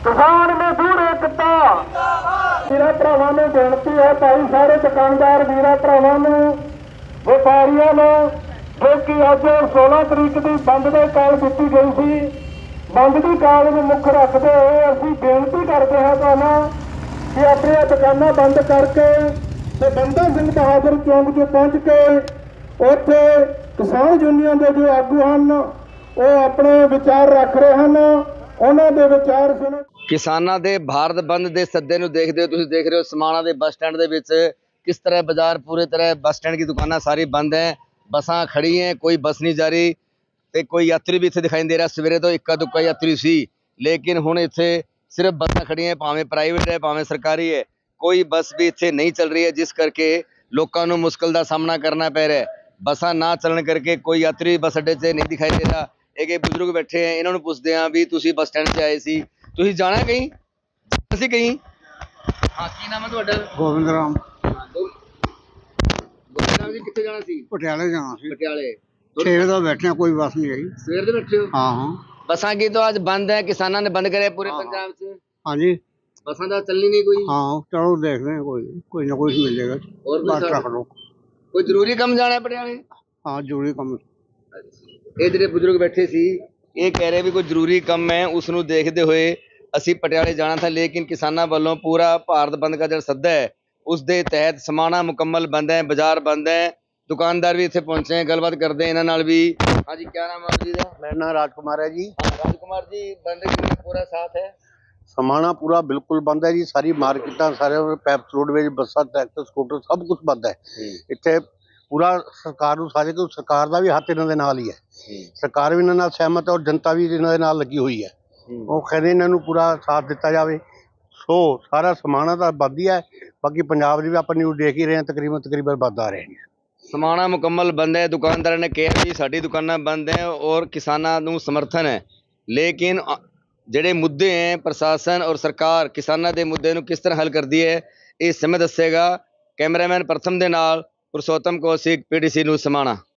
किसान मजदूर एकता वीरा भरावां नूं बेनती है, भाई सारे दुकानदार वीरा भरावां नूं, व्यापारियों नूं, जो कि अज 16 तरीक की बंद की काल दिती गई सी, बंद की काल नूं मुख रखते हुए असीं बेनती करते हैं तुहानूं कि अपनी दुकानां बंद करके ते बंदा सिंह बहादुर चौंक 'ਚ पहुंच के उत्थे किसान यूनियन के जो आगू हैं वो अपने विचार रख रहे हैं, उन्हां दे विचार सुनो। किसानां दे भारत बंद के सद्दे नूं देखदे हो तुसीं देख रहे हो समाणा दे बस स्टैंड दे विच किस तरह बाजार पूरी तरह बस स्टैंड की दुकानां सारी बंद हैं, बसां खड़ी हैं, कोई बस नहीं जा रही ते कोई यात्री भी इत्थे दिखाई नहीं दे रहा। सवेरे तो इक्का दुक्का यात्री सी, लेकिन हुण इत्थे सिर्फ बसां खड़ी हैं, भावें प्राइवेट है भावें सरकारी है, कोई बस भी इत्थे नहीं चल रही है, जिस करके लोकां नूं मुश्किल दा सामना करना पै रहा है। बसां ना चलण करके कोई यात्री बस अड्डे 'ते नहीं दिखाई दे रहा। एक बुजुर्ग बैठे हैं, इन्हां नूं पुछदे हां भी तुसीं बस स्टैंड 'ਤੇ आए सी, तुसीं जाना कहीं ਅਸੀਂ ਕਹੀਂ। ਹਾਂ, ਕੀ ਨਾਮ ਹੈ ਤੁਹਾਡਾ? ਗੋਬਿੰਦ ਰਾਮ ਗੋਬਿੰਦ ਰਾਮ ਜੀ, ਕਿੱਥੇ ਜਾਣਾ ਸੀ? ਪਟਿਆਲੇ ਜਾਣਾ ਸੀ। ਪਟਿਆਲੇ 6 ਵਜੇ ਦਾ ਬੈਠੇ ਹਾਂ, ਕੋਈ ਬੱਸ ਨਹੀਂ ਆਈ। ਸਵੇਰ ਦੇ ਬੈਠੇ ਹੋ? ਹਾਂ ਹਾਂ। ਬੱਸਾਂ ਕੀ ਤਾਂ ਅੱਜ ਬੰਦ ਹੈ, ਕਿਸਾਨਾਂ ਨੇ ਬੰਦ ਕਰਿਆ ਪੂਰੇ ਪੰਜਾਬ 'ਚ। ਹਾਂਜੀ ਬੱਸਾਂ ਦਾ ਚੱਲਣੀ ਨਹੀਂ ਕੋਈ। ਹਾਂ, ਚਲੋ ਦੇਖਦੇ ਹਾਂ, ਕੋਈ ਨਾ ਕੋਈ ਮਿਲੇਗਾ। ਹੋਰ ਬਸ ਰੱਖ ਲਓ। ਕੋਈ ਜ਼ਰੂਰੀ ਕੰਮ ਜਾਣਾ ਪਟਿਆਲੇ? ਹਾਂ, ਜ਼ਰੂਰੀ ਕੰਮ। ਇਹ ਜਿਹੜੇ ਬਜ਼ੁਰਗ ਬੈਠੇ ਸੀ ਇਹ ਕਹਿ ਰਹੇ ਵੀ ਕੋਈ ਜ਼ਰੂਰੀ ਕੰਮ ਹੈ, ਉਸ ਨੂੰ ਦੇਖਦੇ ਹੋਏ ਅਸੀਂ ਪਟਿਆਲੇ ਜਾਣਾ था, लेकिन किसानों वालों पूरा भारत बंद का जो सद्दा है उस दे तहत समाणा मुकम्मल बंद है, बाजार बंद है, दुकानदार भी इत्थे पहुंचे हैं, गलबात करते हैं इन्हां नाल भी। हाँ जी, क्या नाम है आप जी दा? मेरा नाम राजकुमार है जी। हाँ, राजकुमार जी, बंद कितना पूरा साथ है? समाना पूरा बिल्कुल बंद है जी। सारी मार्केटां, सारे पैप्स रोडवेज, बसां, ट्रैक्टर, स्कूटर सब कुछ बंद है इत्थे। पूरा सरकार नूं सारे को, सरकार दा भी हत्थ इन्हां दे नाल ही है, सरकार भी इन्हां नाल सहमत है और जनता भी इन्हां दे नाल लगी हुई है। ਉਹ ਕਹਿੰਦੇ ਇਹਨਾਂ ਨੂੰ ਪੂਰਾ ਸਾਥ ਦਿੱਤਾ ਜਾਵੇ। ਸੋ ਸਾਰਾ ਸਮਾਣਾ ਤਾਂ ਬੰਦ ਹੀ ਹੈ, ਬਾਕੀ ਪੰਜਾਬ ਦੀ ਵੀ ਆਪਾਂ ਨਿਊਜ਼ ਦੇਖ ਹੀ ਰਹੇ ਹਾਂ, ਤਕਰੀਬਨ ਬੰਦ ਆ ਰਹੇ ਨੇ। समाणा मुकम्मल बंद है, दुकानदार ने कहा भी साडी दुकानां बंद है और किसानां नूं समर्थन है, लेकिन ਜਿਹੜੇ मुद्दे हैं प्रशासन और सरकार किसानां दे मुद्दे नूं किस तरह हल करदी है इस समय दसेगा। कैमरामैन प्रथम दे नाल पुरुषोत्तम कौशिक, PTC न्यूज़ समाणा।